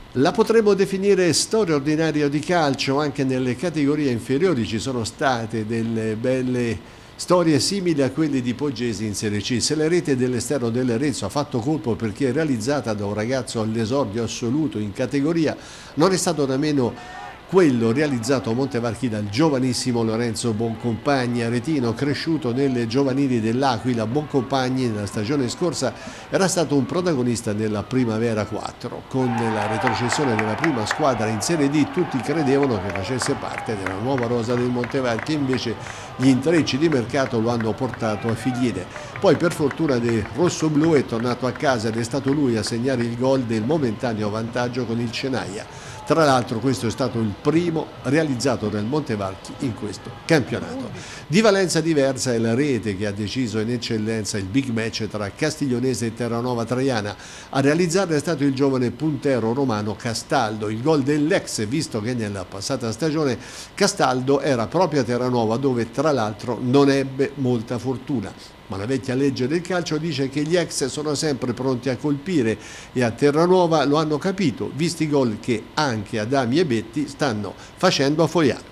La potremmo definire storia ordinaria di calcio. Anche nelle categorie inferiori ci sono state delle belle storie simili a quelle di Poggesi in Serie C. Se la rete dell'esterno del Renzo ha fatto colpo perché è realizzata da un ragazzo all'esordio assoluto in categoria, non è stato da meno quello realizzato a Montevarchi dal giovanissimo Lorenzo Boncompagni, aretino cresciuto nelle giovanili dell'Aquila. Boncompagni nella stagione scorsa era stato un protagonista nella Primavera 4. Con la retrocessione della prima squadra in Serie D tutti credevano che facesse parte della nuova rosa del Montevarchi, invece gli intrecci di mercato lo hanno portato a Figline. Poi per fortuna del rossoblu è tornato a casa ed è stato lui a segnare il gol del momentaneo vantaggio con il Cenaia. Tra l'altro questo è stato il primo realizzato dal Montevarchi in questo campionato. Di valenza diversa è la rete che ha deciso in eccellenza il big match tra Castiglionese e Terranova Traiana. A realizzarla è stato il giovane puntero romano Castaldo, il gol dell'ex, visto che nella passata stagione Castaldo era proprio a Terranova, dove tra l'altro non ebbe molta fortuna. Ma la vecchia legge del calcio dice che gli ex sono sempre pronti a colpire e a Terranova lo hanno capito, visti i gol che anche Adami e Betti stanno facendo a Fogliano.